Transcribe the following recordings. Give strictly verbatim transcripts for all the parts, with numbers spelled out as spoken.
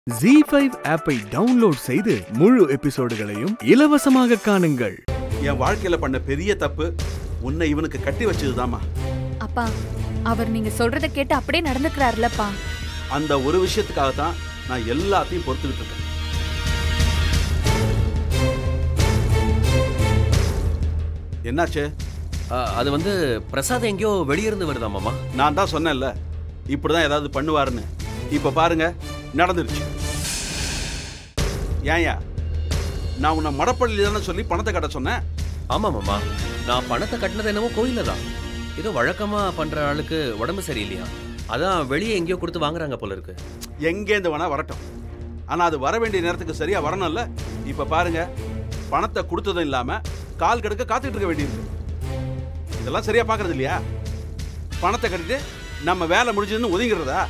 ஜீ five ஆப்பை download செய்து முழு எபிசோடுகளையும் இலவசமாக காணுங்கள். என் வாழ்க்கையில பண்ண பெரிய தப்பு உன்னை இவனுக்கு கட்டி வச்சதுதாமா. அப்பா, அவர் நீங்க சொல்றத கேட்டு அப்படியே நடந்துக்கிறாருலப்பா. அந்த ஒரு விஷயத்துக்காக தான் நான் எல்லாத்தையும் பொறுத்துக்கிட்டு இருக்கேன். என்னாச்சு? அது வந்து பிரசாத் எங்கேயோ வெளியிருந்து வருதா மாமா. நான் தான் சொன்னேன்ல இப்படிதான் ஏதாவது பண்ணுவாருன்னு. இப்ப பாருங்க நடந்துருச்சு. ஏன்யா நான் உன்னை மடப்பள்ளியில தானே சொல்லி பணத்தை கட்ட சொன்னேன். ஆமா மாமா, நான் பணத்தை கட்டினது என்னமோ கோயில தான். ஏதோ வழக்கமா பண்ற ஆளுக்கு உடம்பு சரியில்லையா, அதான் வெளியே எங்கேயோ கொடுத்து வாங்குறாங்க போல இருக்கு. எங்கேருந்து வேணா வரட்டும், ஆனா அது வர வேண்டிய நேரத்துக்கு சரியா வரணும்ல. இப்ப பாருங்க பணத்தை கொடுத்ததும் இல்லாம கால் கடுக்க காத்துட்டு இருக்க வேண்டியிருக்கு. இதெல்லாம் சரியா பாக்குறது இல்லையா? பணத்தை கட்டிட்டு நம்ம வேலை முடிஞ்சதுன்னு ஒதுங்கிறதா?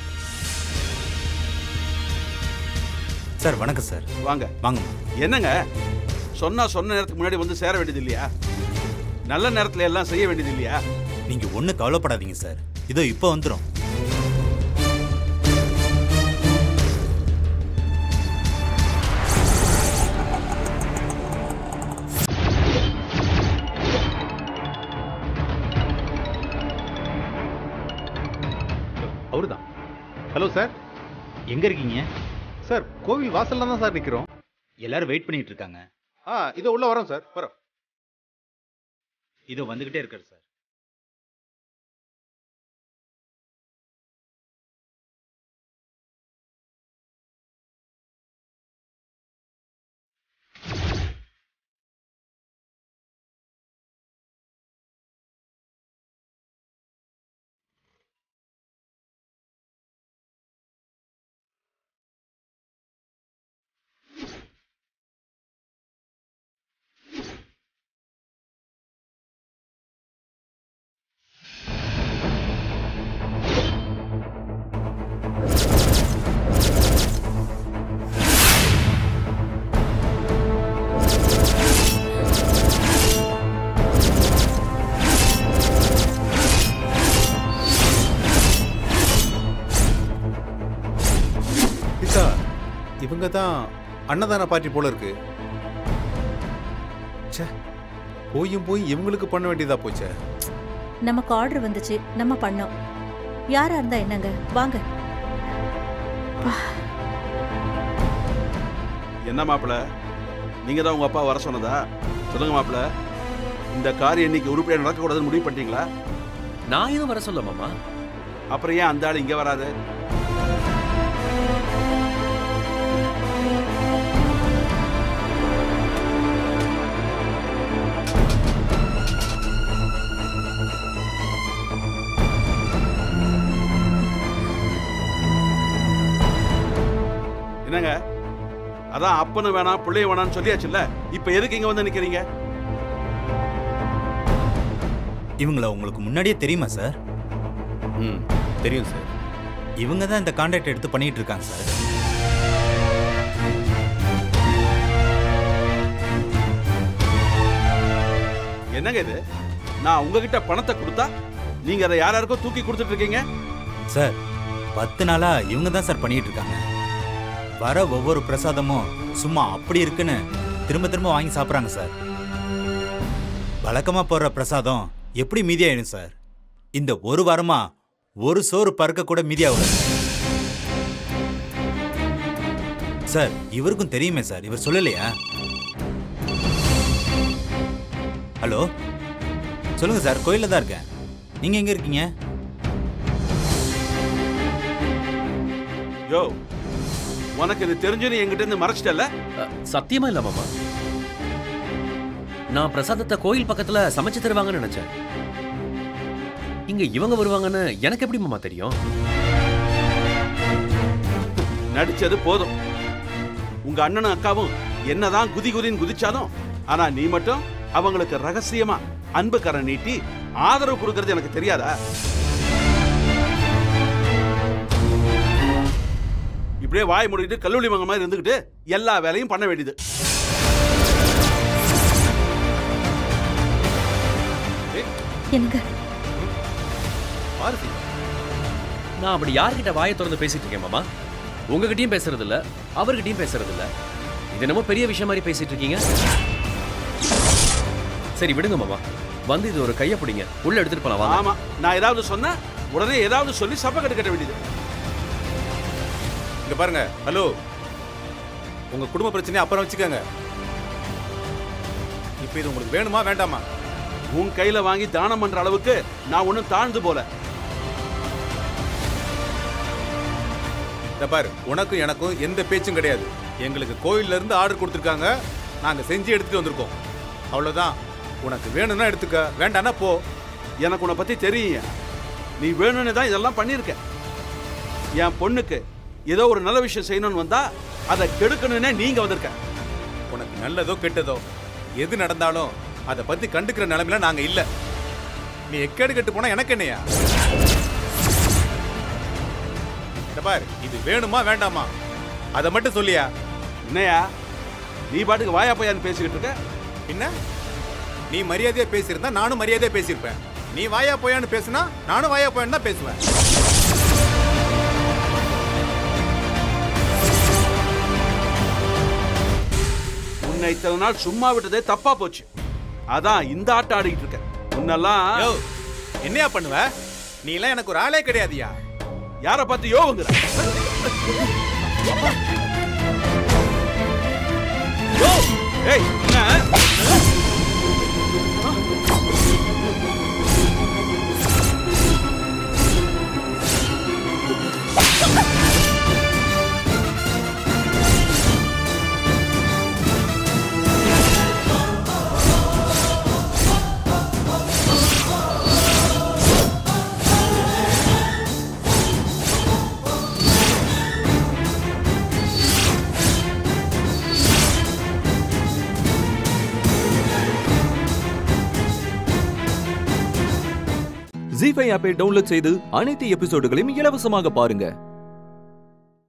சார் வணக்கம் சார். வாங்க வாங்க. என்னங்க சொன்னா சொன்ன நேரத்துக்கு முன்னாடி வந்து சேர வேண்டியது இல்லையா? நல்ல நேரத்துல எல்லாம் செய்ய வேண்டியது இல்லையா? நீங்க ஒண்ணு கவலைப்படாதீங்க சார், இதோ இப்போ வந்துடும். அவருதான். ஹலோ சார், எங்க இருக்கீங்க? சார் கோவில் வாசல்ல தான் சார் நிக்கிறோம். எல்லாரும் வெயிட் பண்ணிட்டு இருக்காங்க. ஆ இதோ உள்ள வரோம் சார், வரோம். இதோ வந்துகிட்டே இருக்காரு சார். இவங்க தான் அன்னதான பார்ட்டி போல இருக்கு. போயும் போய் இவங்களுக்கு பண்ண வேண்டியதா போச்சே. நமக்கு ஆர்டர் வந்துச்சு, நம்ம பண்ணோம். யாரா இருந்தா என்னங்க, வாங்க. என்ன மாப்பிள்ள, நீங்க தான் உங்க அப்பா வர சொன்னதா? சொல்லுங்க மாப்பிள்ள, இந்த காரியம் இன்னைக்கு உருப்படியா நடக்க கூடாதுன்னு முடிவு பண்ணிட்டீங்களா? நான் எதுவும் வர சொல்ல மாமா. அப்புறம் ஏன் அந்த ஆள் இங்க வராது? என்னங்க, அதான் அப்பனு வேணாம் பிள்ளைய வேணாம்னு சொல்லியாச்சுல்ல, இப்ப எதுக்கு இங்க வந்து நிக்கிறீங்க? இவங்கள உங்களுக்கு முன்னாடியே தெரியுமா சார்? ம் தெரியும் சார். இவங்க தான் இந்த கான்ட்ராக்ட் எடுத்து பண்ணிட்டு இருக்காங்க சார். என்னங்க இது? நான் உங்ககிட்ட பணத்தை கொடுத்தா நீங்க அதை யார் யாருக்கோ தூக்கி கொடுத்துட்டு இருக்கீங்க சார். பத்து நாளா இவங்க தான் சார் பண்ணிட்டு இருக்காங்க. வர ஒவ்வொரு பிரசாதமும் சும்மா அப்படி இருக்குன்னு திரும்ப திரும்ப வாங்கி சாப்பிட்றாங்க சார். வழக்கமா போடுற பிரசாதம் எப்படி மீதியாயிடும் சார்? இந்த ஒரு வாரமா ஒரு சோறு பறக்க கூட மீதியாகல சார். இவருக்கும் தெரியுமே சார், இவர் சொல்லலையா? ஹலோ சொல்லுங்க சார், கோயில்ல தான் இருக்கேன். நீங்க எங்க இருக்கீங்க? யோ, உனக்கு இது தெரிஞ்சுன்னு என்கிட்ட இருந்து மறைச்சிட்டல? சத்தியமா இல்ல மாமா, நான் பிரசாதத்தை கோயில் பக்கத்துல சமைச்சு தருவாங்கன்னு நினைச்சேன். இங்க இவங்க வருவாங்கன்னு எனக்கு எப்படி மாமா தெரியும்? நடிச்சது போதும். உங்க அண்ணனும் அக்காவும் என்னதான் குதி குதின்னு குதிச்சாலும், ஆனா நீ மட்டும் அவங்களுக்கு ரகசியமா அன்பு கரம் நீட்டி ஆதரவு கொடுக்கறது எனக்கு தெரியாதா? இப்படியே வாய் மூடிட்டு கல்லூரி மங்க மாதிரி இருந்துகிட்டு எல்லா வேலையும் பண்ண வேண்டியது. என்னங்க நான் அப்படி யார்கிட்ட வாயை திறந்து பேசிட்டு இருக்கேன் மாமா? உங்ககிட்டயும் பேசுறது இல்ல, அவர்கிட்டயும் பேசுறது இல்ல. இது என்னமோ பெரிய விஷயம் மாதிரி பேசிட்டு இருக்கீங்க. சரி விடுங்க மாமா, வந்து இது ஒரு கைய பிடிங்க, உள்ள எடுத்துட்டு போலாம் வாங்க. ஆமா, நான் ஏதாவது சொன்னா உடனே ஏதாவது சொல்லி சப்ப கட்டு கட்ட வேண்டியது. இங்க பாருங்க, ஹலோ, உங்க குடும்ப பிரச்சனையை அப்புறம் வச்சுக்கோங்க. இப்ப இது உங்களுக்கு வேணுமா வேண்டாமா? உன் கையில வாங்கி தானம் பண்ற அளவுக்கு நான் ஒன்னும் தாழ்ந்து போல. இந்த பாரு, உனக்கும் எனக்கும் எந்த பேச்சும் கிடையாது. எங்களுக்கு கோயில்ல இருந்து ஆர்டர் கொடுத்துருக்காங்க, நாங்க செஞ்சு எடுத்துட்டு வந்திருக்கோம். அவ்வளவுதான். உனக்கு வேணும்னா எடுத்துக்க, வேண்டாம்னா போ. எனக்கு உன்னை பத்தி தெரியும். நீ வேணும்னு தான் இதெல்லாம் பண்ணிருக்க. என் பொண்ணுக்கு ஏதோ ஒரு நல்ல விஷயம் செய்யணும்னு வந்தா அதை கெடுக்கணும்னே நீங்க வந்திருக்க. உனக்கு நல்லதோ கெட்டதோ எது நடந்தாலும் அதை பத்தி கண்டுக்கிற நிலைமையில நாங்க இல்ல. நீ எக்கேடு கெட்டு போனா எனக்கு என்னையா? இந்த பாரு, இது வேணுமா வேண்டாமா அதை மட்டும் சொல்லியா. என்னையா நீ பாட்டுக்கு வாயா பையான்னு பேசிக்கிட்டு இருக்க? என்ன, நீ மரியாதையா பேசியிருந்தா நானும் மரியாதையா பேசியிருப்பேன். நீ வாயா போயான்னு பேசுனா நானும் வாயா போயான்னு தான் பேசுவேன். உன்னை இத்தனை நாள் சும்மா விட்டதே தப்பா போச்சு. அதான் இந்த ஆட்டம் ஆடிட்டு இருக்க. உன்னெல்லாம் என்னையா பண்ணுவ? நீ எல்லாம் எனக்கு ஒரு ஆளே கிடையாதியா. யார பார்த்து யோவுங்கிற? ஏய், ஜீ ஃபைவ் ஆப்பை டவுன்லோட் செய்து அனைத்து எபிசோடுகளையும் இலவசமாக பாருங்க.